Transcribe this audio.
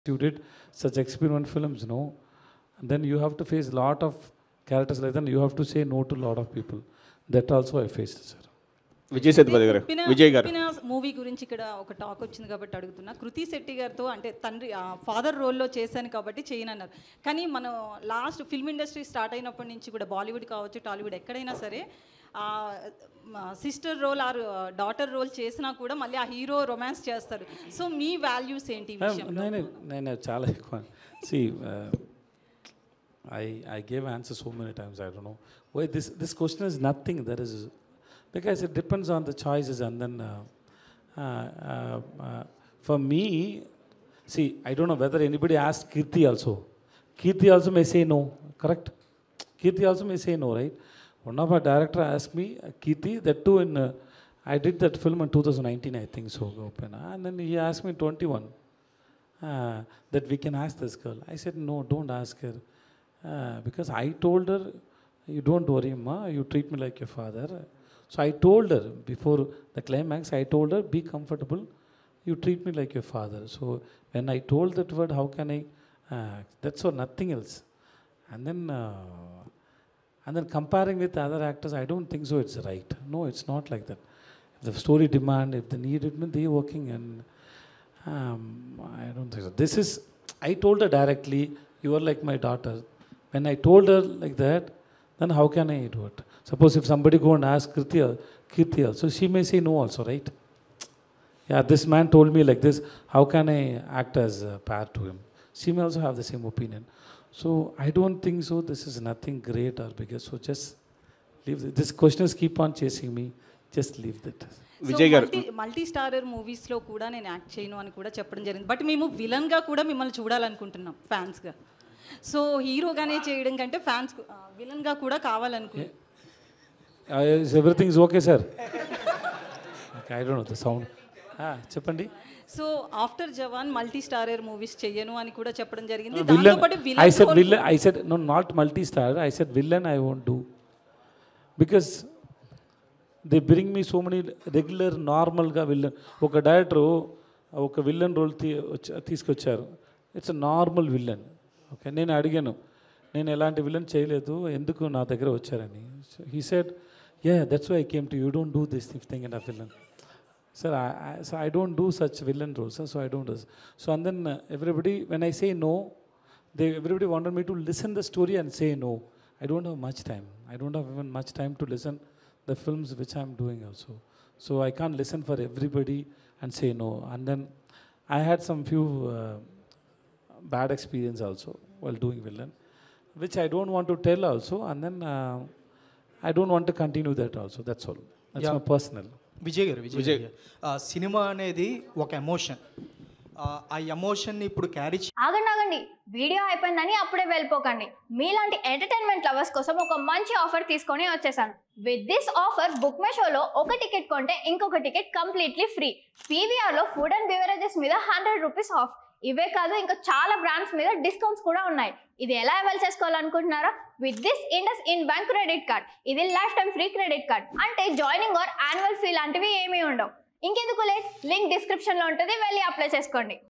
You did such experiment films, no? And then you have to face a lot of characters like that. You have to say no to a lot of people. That also I faced, sir. Vijay Sethupathi గారు, విజయ్ గారు movie గురించి ఇక్కడ ఒక talk వచ్చింది కాబట్టి అడుగుతున్నా. కృతి శెట్టి గారితో అంటే తండ్రి ఫాదర్ రోల్లో చేశాను కాబట్టి చేయనన్నారు. కానీ మనం లాస్ట్ ఫిల్మ్ ఇండస్ట్రీ స్టార్ట్ అయినప్పటి నుంచి కూడా బాలీవుడ్ కావచ్చు టాలీవుడ్ ఎక్కడైనా సరే sister role or daughter role చేసినా కూడా మళ్ళీ ఆ హీరో రొమాన్స్ చేస్తారు. సో మీ వాల్యూస్ ఏంటి ఈ విషయంలో? నేను చాలా ఎక్కువ I gave answers so many times. I don't know why this question is nothing. There is, because it depends on the choices. And then for me, see, I don't know whether anybody asked Kirti also. Kirti also may say no, correct? Kirti also may say no, right? One of our director asked me, Kirti, that too in I did that film in 2019, I think so, and then he asked me 21 that we can ask this girl. I said no, don't ask her, because I told her, you don't worry, ma, you treat me like your father. So I told her before the climax, I told her, be comfortable, you treat me like your father. So when I told that word, how can I, that's all, nothing else. And then comparing with other actors, I don't think so it's right. No, it's not like that. If the story demand, if they need it, they are working, and I don't think so. This is, I told her directly, you are like my daughter. When I told her like that, then how can I do it? Suppose if somebody go and ask Kirti also, she may say no also, right? Yeah, this man told me like this, how can I act as a pair to him? She may also have the same opinion. So I don't think so. This is nothing great or bigger. So just leave it. This questions keep on chasing me. Just leave that. Vijay గారు, multi starrer మూవీస్లో కూడా నేను act చేయను అని కూడా చెప్పడం జరిగింది. But మేము విలన్గా కూడా మిమ్మల్ని చూడాలనుకుంటున్నాం ఫ్యాన్స్గా. సో హీరోగానే చేయడం కంటే ఫ్యాన్స్ విలన్గా కూడా కావాలనుకుంటున్నాం. Is everything is okay, sir? Okay, I don't know the sound. చెప్పండి. So after Jawan multi starrer movies చెయ్యను అని కూడా చెప్పడం జరిగింది. I said no, not multi star. I said villain I won't do, because they bring me so many regular normal గా villain. ఒక director ఒక villain role తీసుకొచ్చారు. It's normal villain. ఓకే, నేను అడిగాను, నేను ఎలాంటి విలన్ చేయలేదు, ఎందుకు నా దగ్గర వచ్చారని. He said, yeah, that's why I came to you. You don't do this thing and a villain. Sir, I don't do such villain roles, sir, so I don't do this. So and then everybody, when I say no, everybody wanted me to listen the story and say no. I don't have much time. I don't have even much time to listen the films which I'm doing also. So I can't listen for everybody and say no. And then I had some few bad experience also while doing villain, which I don't want to tell also. And then I don't want to continue that also. That's all. That's my personal. Vijay garu, cinema అనేది ఒక emotion. ఆ ఎమోషన్ని ఇప్పుడు carry ఆగండి, video అయిపోయిందని అప్పుడే వెళ్ళిపోకండి. మీలాంటి entertainment lovers కోసం ఒక మంచి ఆఫర్ తీసుకొని వచ్చేసాను. విత్ దిస్ ఆఫర్ బుక్ మై షోలో ఒక టికెట్ కొంటే ఇంకొక టికెట్ కంప్లీట్లీ ఫ్రీ. పీవీఆర్లో ఫుడ్ అండ్ బెవరేజెస్ మీద 100 రూపీస్ ఆఫ్. ఇవే కాదు, ఇంకా చాలా బ్రాండ్స్ మీద డిస్కౌంట్స్ కూడా ఉన్నాయి. ఇది ఎలా అవైల్ చేసుకోవాలనుకుంటున్నారా? With this IndusInd bank credit card. ఇది lifetime free credit card. అంటే జాయినింగ్ ఆర్ యాన్యువల్ ఫీ లాంటివి ఏమీ ఉండవు. ఇంకెందుకు లేట్, లింక్ డిస్క్రిప్షన్లో ఉంటుంది, వెళ్ళి అప్లై చేసుకోండి.